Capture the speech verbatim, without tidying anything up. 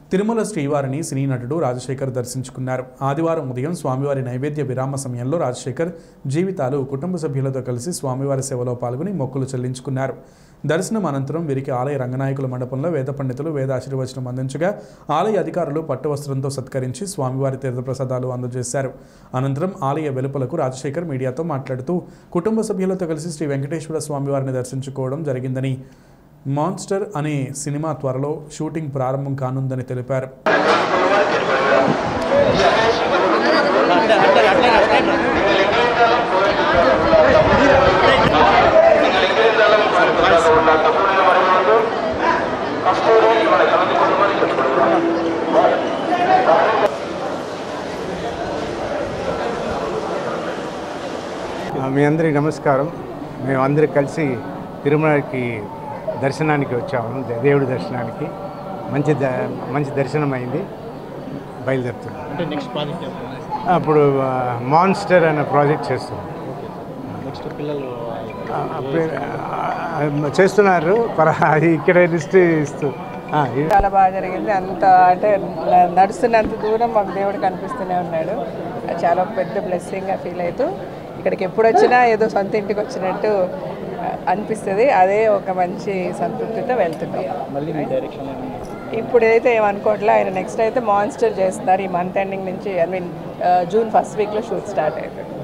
తిరుమల శ్రీవారిని సినీ నటుడు రాజశేఖర్ దర్శించుకున్నారు. ఆదివారం ఉదయం స్వామివారి నైవేద్య విరామ సమయంలో రాజశేఖర్ జీవితాలు కుటుంబ సభ్యులతో కలిసి స్వామివారి సేవలో పాల్గొని మొక్కులు చెల్లించుకున్నారు. దర్శనం అనంతరం వీరికి ఆలయ రంగనాయకుల మండపంలో వేద పండితులు వేద ఆశీర్వచనం అందించగా ఆలయ అధికారులు పట్టు వస్త్రంతో సత్కరించి స్వామివారి తీర్థప్రసాదాలు అందజేశారు. అనంతరం ఆలయ వెలుపలకు రాజశేఖర్ మీడియాతో మాట్లాడుతూ కుటుంబ సభ్యులతో కలిసి శ్రీ వెంకటేశ్వర స్వామివారిని దర్శించుకోవడం జరిగిందని, మాన్స్టర్ అనే సినిమా త్వరలో షూటింగ్ ప్రారంభం కానుందని తెలిపారు. మీ అందరికీ నమస్కారం. మేమందరం కలిసి తిరుమలకి దర్శనానికి వచ్చాము. దేవుడి దర్శనానికి మంచి ద మంచి దర్శనం అయింది. బయలుదేరుతున్నాం. అంటే నెక్స్ట్ ప్రాజెక్ట్ అప్పుడు మాన్స్టర్ అనే ప్రాజెక్ట్ చేస్తున్నాం. నెక్స్ట్ పిల్లలు చేస్తున్నారు. అది ఇక్కడ లిస్ట్ ఇస్తూ చాలా బాగా జరిగింది. అంత అంటే నడుస్తున్నంత దూరం మాకు దేవుడు కనిపిస్తూనే ఉన్నాడు. చాలా పెద్ద బ్లెస్సింగ్గా ఫీల్ అవుతూ ఇక్కడికి ఎప్పుడు వచ్చినా ఏదో సొంత ఇంటికి వచ్చినట్టు అనిపిస్తుంది. అదే ఒక మంచి సంతృప్తితో వెళ్తున్నాం. ఇప్పుడు అయితే ఏమనుకోవట్లే. ఆయన నెక్స్ట్ అయితే మాన్స్టర్ చేస్తున్నారు. ఈ మంత్ ఎండింగ్ నుంచి ఐ మీన్ జూన్ ఫస్ట్ వీక్లో షూట్ స్టార్ట్ అవుతుంది.